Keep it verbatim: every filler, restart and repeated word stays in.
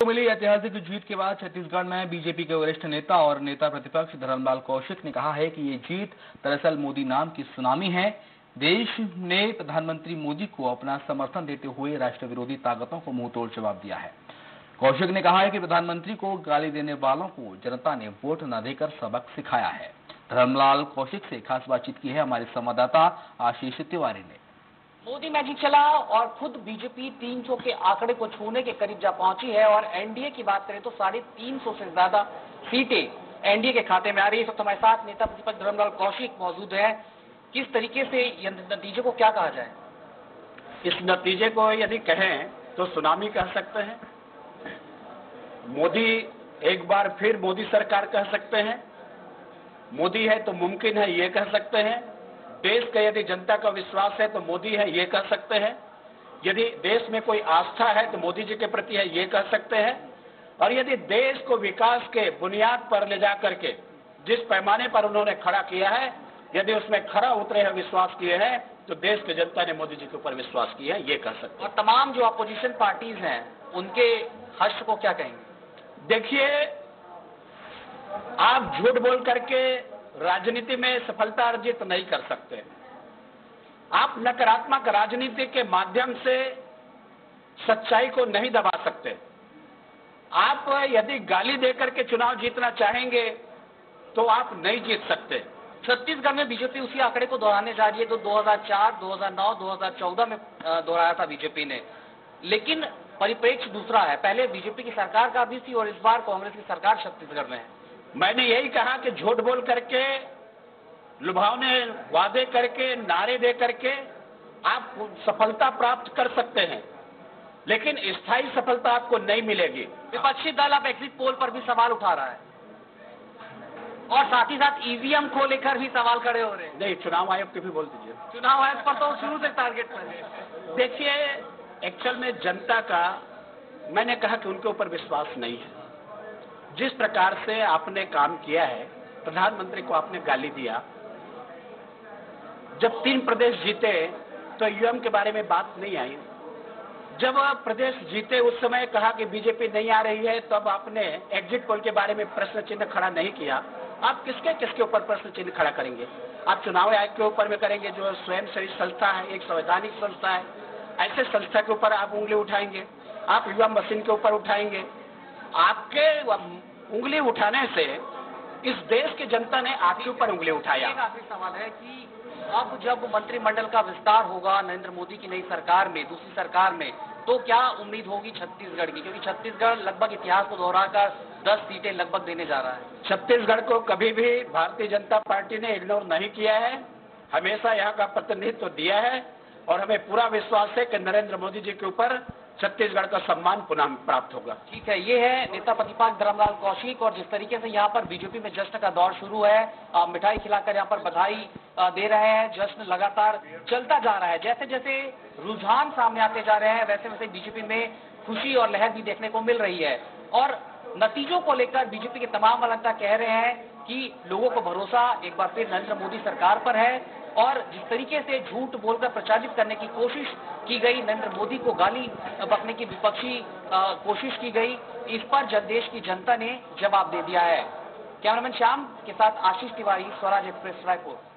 को मिली ऐतिहासिक जीत के बाद छत्तीसगढ़ में बीजेपी के वरिष्ठ नेता और नेता प्रतिपक्ष धर्मलाल कौशिक ने कहा है कि ये जीत दरअसल मोदी नाम की सुनामी है। देश ने प्रधानमंत्री मोदी को अपना समर्थन देते हुए राष्ट्र विरोधी ताकतों को मुंहतोड़ जवाब दिया है। कौशिक ने कहा है कि प्रधानमंत्री को गाली देने वालों को जनता ने वोट न देकर सबक सिखाया है। धर्मलाल कौशिक से खास बातचीत की है हमारे संवाददाता आशीष तिवारी ने। मोदी मैजिक चला और खुद बीजेपी तीन सौ के आंकड़े को छूने के करीब जा पहुंची है और एनडीए की बात करें तो साढ़े तीन सौ से ज्यादा सीटें एनडीए के खाते में आ रही है। इस वक्त हमारे साथ नेता प्रतिपक्ष धर्मलाल कौशिक मौजूद है। किस तरीके से नतीजे को क्या कहा जाए? इस नतीजे को यदि कहें तो सुनामी कह सकते हैं। मोदी एक बार फिर मोदी सरकार कह सकते हैं। मोदी है तो मुमकिन है ये कह सकते हैं। देश का यदि जनता का विश्वास है तो मोदी है ये कह सकते हैं। यदि देश में कोई आस्था है तो मोदी जी के प्रति है ये कह सकते हैं। और यदि देश को विकास के बुनियाद पर ले जाकर के जिस पैमाने पर उन्होंने खड़ा किया है, यदि उसमें खरा उतरे हैं, विश्वास किए हैं, तो देश की जनता ने मोदी जी के ऊपर विश्वास किया है ये कह सकते हैं। और तमाम जो अपोजिशन पार्टीज हैं उनके हर्ष को क्या कहेंगे? देखिए, आप झूठ बोल करके राजनीति में सफलता अर्जित नहीं कर सकते। आप नकारात्मक राजनीति के माध्यम से सच्चाई को नहीं दबा सकते। आप यदि गाली देकर के चुनाव जीतना चाहेंगे तो आप नहीं जीत सकते। छत्तीसगढ़ में बीजेपी उसी आंकड़े को दोहराने जा रही है तो दो हज़ार चार, दो हज़ार नौ, दो हज़ार चौदह में दोहराया था बीजेपी ने, लेकिन परिप्रेक्ष्य दूसरा है। पहले बीजेपी की सरकार का भी थी और इस बार कांग्रेस की सरकार छत्तीसगढ़ में है। मैंने यही कहा कि झूठ बोल करके, लुभावने वादे करके, नारे दे करके आप सफलता प्राप्त कर सकते हैं, लेकिन स्थायी सफलता आपको नहीं मिलेगी। विपक्षी दल अब एग्जिट पोल पर भी सवाल उठा रहा है और साथ ही साथ ईवीएम को लेकर भी सवाल खड़े हो रहे हैं। नहीं, चुनाव आयोग के भी बोल दीजिए। चुनाव आयोग पर तो शुरू से टारगेट पर है। देखिए, एक्चुअल में जनता का, मैंने कहा कि उनके ऊपर विश्वास नहीं है। जिस प्रकार से आपने काम किया है, प्रधानमंत्री को आपने गाली दिया, जब तीन प्रदेश जीते तो ईवीएम के बारे में बात नहीं आई। जब प्रदेश जीते उस समय कहा कि बीजेपी नहीं आ रही है, तब आपने एग्जिट पोल के बारे में प्रश्न चिन्ह खड़ा नहीं किया। आप किसके किसके ऊपर प्रश्न चिन्ह खड़ा करेंगे? आप चुनाव आयोग के ऊपर में करेंगे जो स्वयंसेवी संस्था है, एक संवैधानिक संस्था है। ऐसे संस्था के ऊपर आप उंगली उठाएंगे, आप ईवीएम मशीन के ऊपर उठाएंगे। आपके उंगली उठाने से इस देश की जनता ने आपके ऊपर उंगली उठाया। एक आखिरी सवाल है कि अब जब मंत्रिमंडल का विस्तार होगा नरेंद्र मोदी की नई सरकार में, दूसरी सरकार में, तो क्या उम्मीद होगी छत्तीसगढ़ की? क्योंकि छत्तीसगढ़ लगभग इतिहास को दोहराकर दस सीटें लगभग देने जा रहा है। छत्तीसगढ़ को कभी भी भारतीय जनता पार्टी ने इग्नोर नहीं किया है, हमेशा यहाँ का प्रतिनिधित्व दिया है और हमें पूरा विश्वास है कि नरेंद्र मोदी जी के ऊपर छत्तीसगढ़ का सम्मान पुनः प्राप्त होगा। ठीक है, ये है नेता प्रतिपक्ष धर्मलाल कौशिक। और जिस तरीके से यहाँ पर बीजेपी में जश्न का दौर शुरू है, आ, मिठाई खिलाकर यहाँ पर बधाई आ, दे रहे हैं, जश्न लगातार चलता जा रहा है। जैसे जैसे रुझान सामने आते जा रहे हैं वैसे वैसे बीजेपी में खुशी और लहर भी देखने को मिल रही है। और नतीजों को लेकर बीजेपी के तमाम वक्ता कह रहे हैं कि लोगों को भरोसा एक बार फिर नरेंद्र मोदी सरकार पर है। और जिस तरीके से झूठ बोलकर प्रचारित करने की कोशिश की गई, नरेंद्र मोदी को गाली बकने की विपक्षी कोशिश की गई, इस पर जब देश की जनता ने जवाब दे दिया है। कैमरामैन श्याम के साथ आशीष तिवारी, स्वराज एक्सप्रेस, रायपुर।